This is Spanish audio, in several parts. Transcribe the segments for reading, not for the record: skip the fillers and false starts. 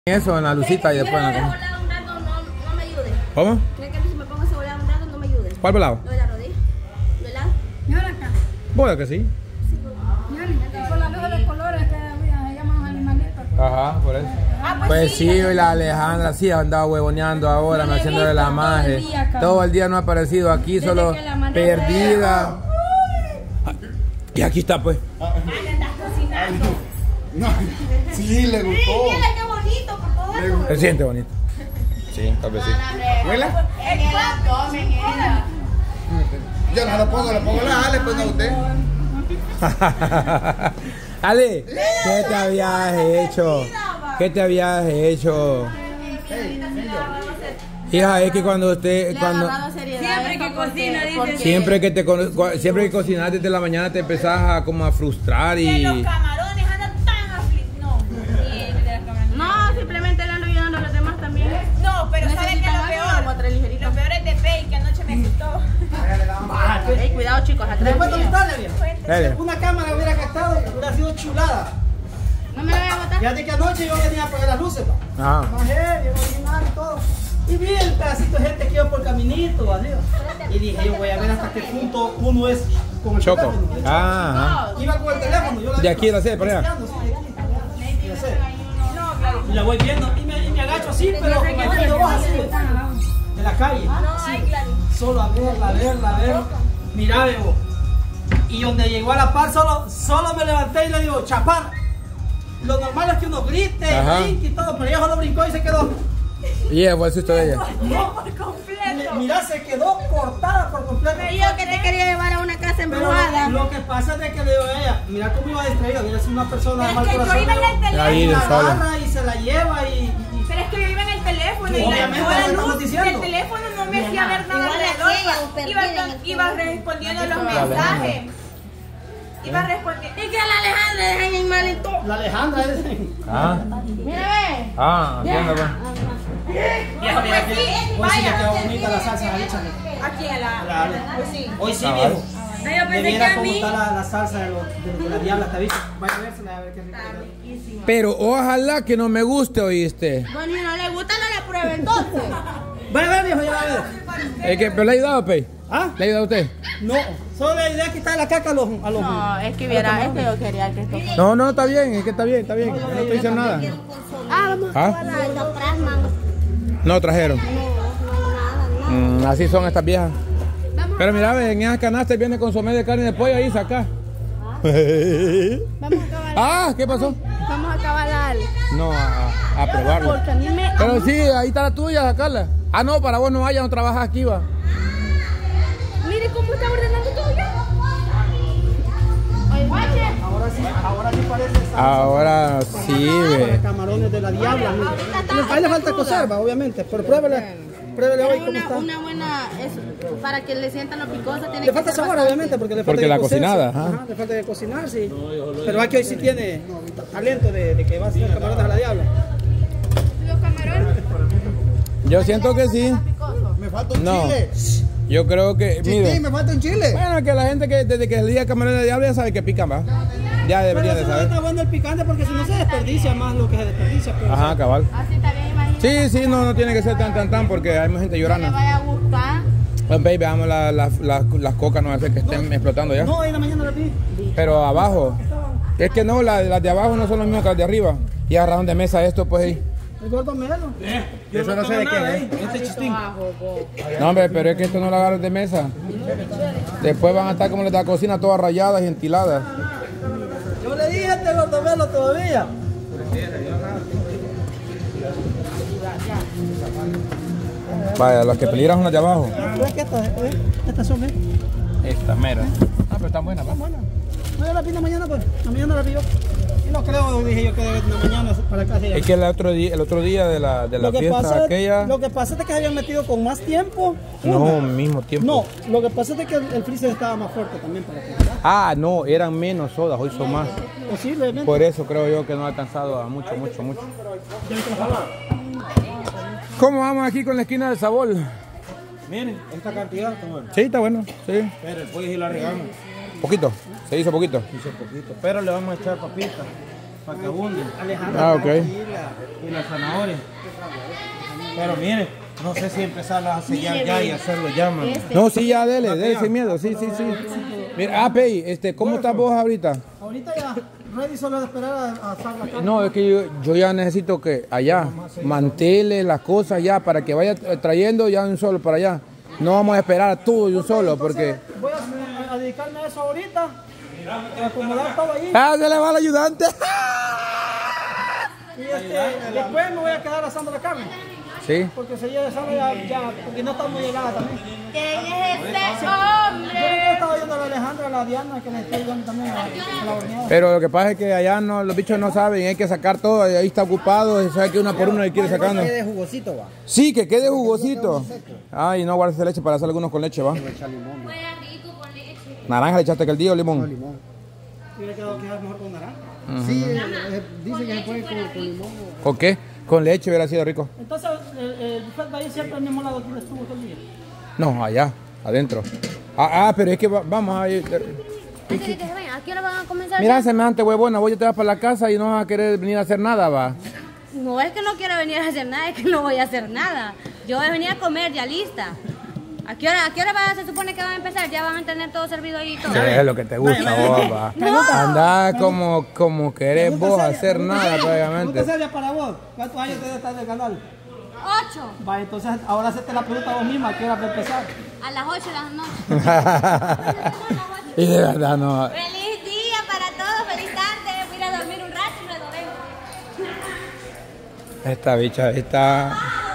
Eso en la lucita y después en la cama. Un rato no me ayude. ¿Cómo? ¿Cree que si me pongo a volar un rato no me ayude? ¿Cuál volado? Lo de la rodilla. ¿Verdad? ¿Y ahora acá? Bueno que sí. Por la luz de los colores que se llaman los animalitos. Ajá, por eso. Pues sí, y la Alejandra sí ha andado huevoneando ahora, me haciéndole la magia. Todo el día no ha aparecido aquí, solo perdida. Y aquí está pues. No, sí, le gustó. Mira qué bonito, por favor. Se siente bonito. Sí, tal vez sí. ¿Huela? En el abdomen era. Yo no lo pongo, la Ale, pues no usted. Ale, ¿qué te habías hecho? ¿Qué te habías hecho? Hija, es que cuando usted, Siempre que cocina, dice. siempre que cocinas desde la mañana te empezás a como a frustrar Que y los camarones andan tan afligidos. No, simplemente le ando ayudando a los demás también. No, pero ¿sabe qué es lo peor? Lo peor es de Pei, que anoche me asustó. Ey, cuidado chicos, atrás. ¿Le cuento la historia, bien? Dale. Una cámara hubiera gastado, hubiera sido chulada. No me la voy a botar. Fíjate que anoche yo venía a apagar las luces, pa. Ajá. Bajé, bien original y todo. Y vi el pedacito de gente que iba por caminito, arriba. Y dije, yo voy a ver hasta qué punto uno es con el Choco. teléfono. Ajá. Iba con el teléfono. Yo la De aquí a la sede, para allá. Sí, de aquí. Ya sé. Y la voy viendo y me agacho así, pero con el dedo así de la calle. Así. Solo a verla. Mira, veo. Y donde llegó a la par, solo me levanté y le digo, chapar. Lo normal es que uno grite, brinque y todo, pero ella solo brincó y se quedó. Y ella fue el susto de ella. No, por completo. Mira, se quedó cortada por completo. Pero yo que te quería llevar a una casa embrujada. Lo que pasa es que le digo a ella, mira cómo iba distraída, ella es una persona de mal Es que corazón. yo iba en el Ahí, teléfono. de sola. agarra y se la lleva y Pero es que yo iba en el teléfono y Obviamente, la lo estamos luz diciendo. del teléfono no me hacía ver nada Igual alrededor. aquí ella, perdida en el Iba respondiendo los Alejandra. mensajes. Iba respondiendo. Y que la Alejandra deja en el malito. la Alejandra es... Ah, Mira, ve. entiendo pues. Vieja, mira que hoy sí le quedó bonita la salsa, échale. Aquí a la. Hoy sí, Cabal. viejo. No, yo pensé De que viera a cómo mí. está la salsa de la diabla, ¿está visto? Vaya a vérsela, a ver qué rico. Pero ojalá que no me guste, ¿oíste? Bueno, y no le gusta, no le pruebe entonces. Vaya a ver, viejo, ya va a ver. Es que, ¿pero le ha ayudado, Pei? ¿Ah? ¿Le ha ayudado a usted? No, solo la idea es quitar la caca a los... No, es que viera, es que yo quería que esto. No, está bien, es que está bien. Yo no estoy diciendo nada. Vamos ¿Ah? a probar lo plasman. No trajeron. Nada. Así son estas viejas. Pero mira, ve, en esas canastas viene consomé de carne de pollo ahí, saca. Vamos a acabar. ¿Qué pasó? Vamos a acabar. No, a probarlo. Porque a mí me. Pero sí, ahí está la tuya, sacarla. Ah, no, para vos no vayas, no trabajas aquí, va. Mire cómo está ordenando todo ya. Oye, guache. Ahora sí parece salsa. Ahora sí, ve. Camarones de la diabla. Ahí le falta coser, va, obviamente, pero pruébele hoy cómo está. Una buena. Para que le sientan lo picosa. Tiene Le que falta ser sabor, bastante. obviamente, porque le falta Porque que la cocerse. cocinada, ajá. Le falta de cocinar, sí. Pero aquí hoy sí tiene talento de que va a ser camarones a la diabla. Los camarones. Yo siento que sí. Me falta un No. chile. Yo creo que, Chiquín, mire. me falta un chile. Bueno, que la gente que desde que el día camarón de diablo ya sabe que pican, va. Ya debería Pero de eso no saber. está bueno el picante porque si no se desperdicia más lo que se desperdicia. Pero Ajá, cabal. Así está bien, imagínate. Sí, no tiene que ser tan porque hay más gente Que le llorando. vaya a gustar. Pues, baby, veamos las cocas, no hace que estén explotando ya. No, hoy en la mañana la vi. Pero abajo. Es que no, las de abajo no son las mismas que las de arriba. Y agarraron de mesa esto, pues ahí. El gordo melo. Eso no sé de qué es. Este chistín. No, hombre, pero es que esto no lo agarran de mesa. Después van a estar como las de la cocina, todas rayadas y entiladas. Yo le dije a este gordo melo todavía. Vaya, las que peligran son las de abajo. ¿Ves que estas son, eh? Estas meras. Ah, pero están buenas, ¿va? No, yo la vi en la mañana, pues. La mañana la vi yo. Y no creo, dije yo, que de la mañana para acá. Es que el otro día de la fiesta aquella. Lo que pasa es que se habían metido con más tiempo. No, al mismo tiempo. No, lo que pasa es que el freezer estaba más fuerte también para que. Ah, no, eran menos sodas, hoy son más. Posiblemente. Por eso creo yo que no ha alcanzado a mucho. ¿Cómo vamos aquí con la esquina del sabor? Miren, esta cantidad está buena. Sí, está bueno, sí. Pero el pollo sí la regamos. Poquito, se hizo poquito. Hizo poquito. Pero le vamos a echar papitas. para que abunden. Ah, ok. Y la zanahoria. Pero mire, no sé si empezarlas a sellar ya y hacerlo ya, man. No, sí, ya, dele sin miedo, sí. Mira, Pei, ¿cómo estás vos ahorita? Ahorita ya, ready solo de esperar a asar la carne. No, es que yo ya necesito que allá mantele las cosas ya para que vaya trayendo ya un solo para allá. No vamos a esperar todo de un solo porque... Voy a dedicarme a eso ahorita, a acomodar todo ahí. ¡Ah, se le va el ayudante! Y después me voy a quedar asando la carne. Sí. Porque se llega asando ya, porque no está muy llegada también. ¿Quién es este Yo hombre? estaba viendo a la Alejandra, a la Diana, que le estoy viendo también a la horneada. Pero lo que pasa es que allá no, los bichos no saben, hay que sacar todo, ahí está ocupado, sabe que una por una le quiere sacando. Que quede jugosito, va. Sí, que quede jugosito. Ay, no guardes leche para hacer algunos con leche, va. Naranja le echaste aquel día o limón. Hubiera quedado mejor con naranja. Sí, dice que se puede con limón. ¿Con qué? Con leche hubiera sido rico. Entonces, el buffet va a ir siempre al mismo lado que estuvo todo el día. No, allá, adentro. Pero es que vamos a ir. ¿A qué hora van a comenzar? Mira, semejante huevona, vos ya te vas para la casa y no vas a querer venir a hacer nada, va. No es que no quiero venir a hacer nada, es que no voy a hacer nada. Yo voy a venir a comer ya lista. ¿A qué hora se supone que van a empezar? Ya van a tener todo servido ahí y todo. Sí, es lo que te gusta vos, va. Andá como querés vos hacer nada, prácticamente. ¿Pregunta seria para vos? ¿Cuántos años te estás del canal? 8. Va, entonces ahora hacete la pregunta vos misma, ¿a qué hora va a empezar? A las 8 de la noche. Y de verdad no. Feliz día para todos, feliz tarde. Voy a ir a dormir un rato y luego vengo. Esta bicha está.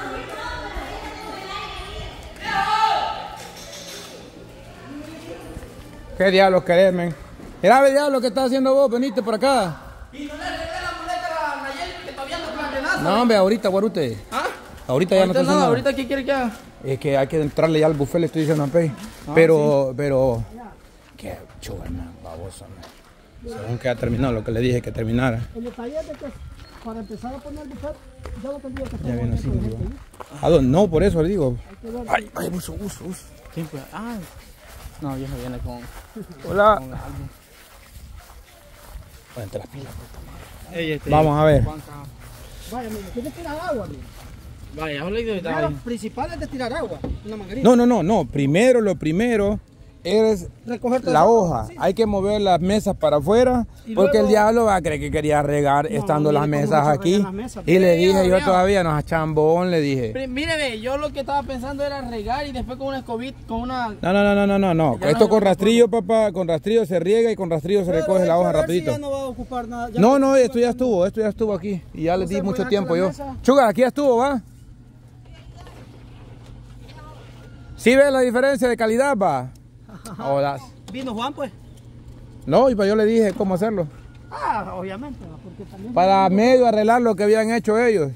¿Qué diablos querés, men? Mira, ve diablo, ¿qué estás haciendo vos? Veniste por acá. Y no le regalé la muleta a Nayeli que todavía no plan de nada. No, hombre, ahorita, guarute. ¿Ah? Ahorita ya no está haciendo nada. ¿Ahorita qué quiere que haga? Es que hay que entrarle ya al buffet, le estoy diciendo a Pei. Pero... Qué chuva, man, babosa, man. Según que ha terminado lo que le dije que terminara. El detalle es de que para empezar a poner el buffet, yo lo tendría que hacer. Ya viene así, digo. ¿A dónde? No, por eso le digo. Ay, uso. ¿Quién fue? Ah, no, yo no viene con... Hola. Ponte las pilas, Vamos a ver. Vaya, mira, tienes que tirar agua, mira. Vaya, yo le digo que Lo principal es de tirar agua, una manguerita. No. Lo primero es Recoger toda la esa hoja. agua, sí. Hay que mover las mesas para afuera porque el diablo va a creer que quería regar estando mire las cómo mesas se aquí. regan las mesas. Y le dije yo Veo. todavía, nos chambón, le dije. Míreme, yo lo que estaba pensando era regar y después con una escobita, con una... No. Ya Esto no- con rastrillo, papá, con rastrillo se riega y con rastrillo se recoge la hoja Pero rapidito. ya no va a ocupar nada. Ya No, esto ya estuvo aquí. Y ya le di Entonces, mucho voy a tiempo sacar yo. la mesa. Chuga, aquí ya estuvo, ¿va? ¿Sí ves la diferencia de calidad, va? Hola. Vino Juan, pues. No, y pues yo le dije cómo hacerlo. Ah, obviamente, ¿no? Porque también... Para medio arreglar lo que habían hecho ellos.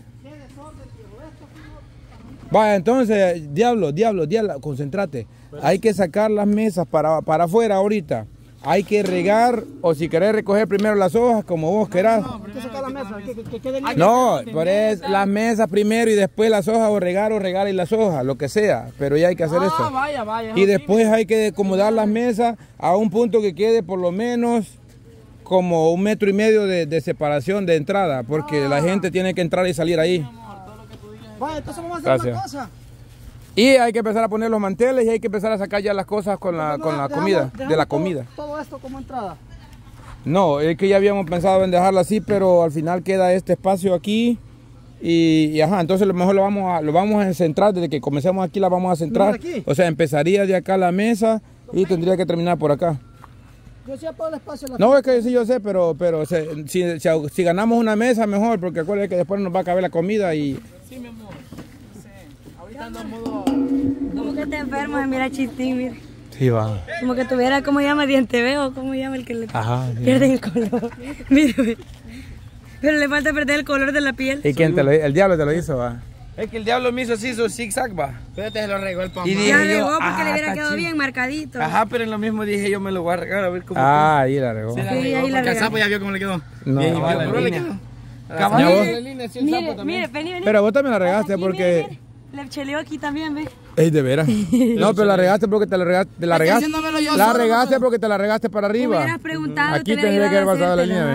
Vaya, entonces, diablo, concéntrate. Hay que sacar las mesas para afuera ahorita. Hay que regar, o si querés recoger primero las hojas, como vos querás. Hay que sacar la mesa, que quede limpia. No, por eso las mesas primero y después las hojas, o regar y las hojas, lo que sea. Pero ya hay que hacer eso. Vaya. Y después hay que acomodar las mesas a un punto que quede por lo menos como 1,5 metros de separación de entrada, porque la gente tiene que entrar y salir ahí. Vaya, entonces vamos a hacer una Gracias. cosa. Y hay que empezar a poner los manteles y hay que empezar a sacar ya las cosas con la comida, de la comida. Todo esto como entrada. No, es que ya habíamos pensado en dejarlo así, pero al final queda este espacio aquí y ajá, entonces lo mejor lo vamos a centrar, desde que comencemos aquí la vamos a centrar. aquí? O sea, empezaría de acá la mesa y tendría que terminar por acá. Yo sí por el espacio. No, es que sí yo sé, pero si ganamos una mesa mejor, porque acuérdense que después nos va a caber la comida y... Sí, mi amor. Ahorita ando en modo... Como que te enfermo de mirar chistín, mira. Sí, va. Como que tuviera, ¿cómo llama? Diente veo, ¿cómo llama el que le Ajá. Sí. pierde el color? Mírame. Pero le falta perder el color de la piel. ¿Y quién te lo hizo? El diablo te lo hizo, va. Es que el diablo me hizo así su zigzag, va. Pero te lo regó el pan. Y Ya dije regó yo, porque le hubiera está quedado chido. bien marcadito. Ajá, pero en lo mismo dije yo me lo voy a regar a ver cómo Ah, ahí la regó. quedó. Sí, ahí la Porque el regó. sapo ya vio cómo le quedó. No, Bien, vale, pero le línea. quedó. Cabal. Mire, vení. Pero vos también la regaste Aquí, porque... mire. Le cheleó aquí también, ¿ves? Ey, de veras. No, pero la regaste porque te la regaste. Estoy haciéndomelo yo La solo, regaste porque te la regaste para arriba. Hubieras preguntado. Aquí te le tendría que haber ayudado a pasado la hacértela, línea, ajá.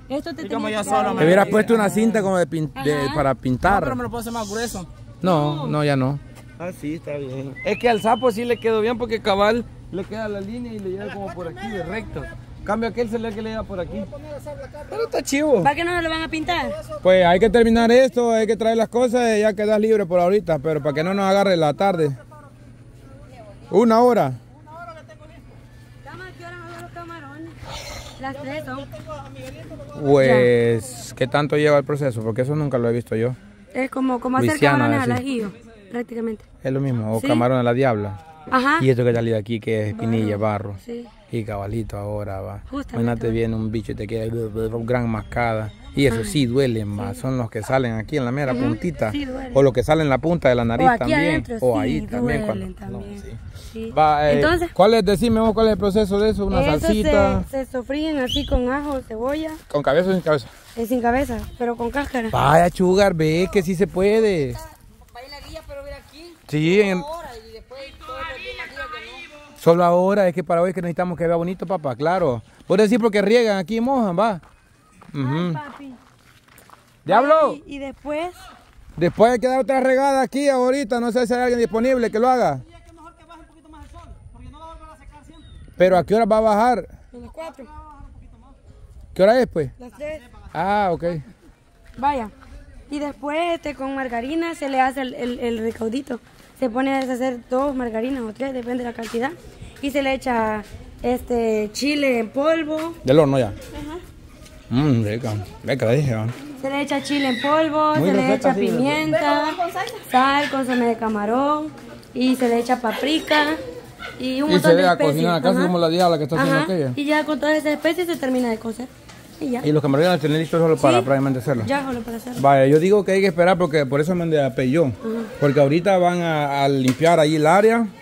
Esto te como tenía yo que solo dar. Te hubieras puesto una cinta como para No, pintar. pero me lo puedo hacer más grueso. No, ya no. Ah, sí, está bien. Es que al sapo sí le quedó bien porque cabal le queda la línea y le llega como por aquí de recto. Cambio aquel se le que le llega por aquí. Pero está chivo. ¿Para qué no lo van a pintar? Pues hay que terminar esto, hay que traer las cosas y ya quedas libre por ahorita, pero para que no nos agarre la tarde. 1 hora. ¿Qué hora van los camarones? Las 3 son. Pues, ¿qué tanto lleva el proceso? Porque eso nunca lo he visto yo. Es como hacer Luisiana, camarones al así. ajillo, prácticamente. Es lo mismo, o Sí. camarón a la diabla. Ajá. Y esto que salió de aquí, que es espinilla, barro. Sí. Y cabalito ahora va. Justamente. Imagínate viene un bicho y te queda gran mascada. Y eso sí duele más. Son los que salen aquí en la mera puntita. Sí, duele. O los que salen en la punta de la nariz O aquí también. adentro, O sí, ahí también. duelen Cuando, también. No, sí. Sí. Va, Entonces, decime vos cuál es el proceso de eso, una eso salsita. se sofríen así con ajo, cebolla, ¿Con cabeza o sin cabeza? sin cabeza, pero con cáscara. Vaya, Chugar, ve que sí se puede. Vaya la guía, pero ver aquí. Sí, Ahora y después todo el día que no. solo ahora es que para hoy que necesitamos que vea bonito, papá, claro. Por decir porque riegan aquí y mojan, va. Ujú. Papi. ¡Diablo! Y después, Después hay que dar otra regada aquí ahorita, no sé si hay alguien disponible que lo haga. Pero ¿a qué hora va a bajar? a las 4, ¿Qué hora es pues? las 3. Ah, ok. Vaya. Y después con margarina se le hace el recaudito. Se pone a deshacer 2 margarinas o 3, depende de la cantidad. Y se le echa chile en polvo. Del horno ya. Rica. Rica, dije. ¿Va? Se le echa chile en polvo, Muy se le receta, echa sí, pimienta, sal, consomé de camarón y se le echa paprika y un Y montón se de deja especies. cocinar casi Ajá. como la diabla que está haciendo Ajá. aquella. Y ya con todas esas especies se termina de cocer. Y ya. Y los camarones los tienen listos solo para Sí. probablemente hacerlo. Ya solo para hacerlo. Vaya, yo digo que hay que esperar porque por eso me mandé a Peyón. Porque ahorita van a limpiar ahí el área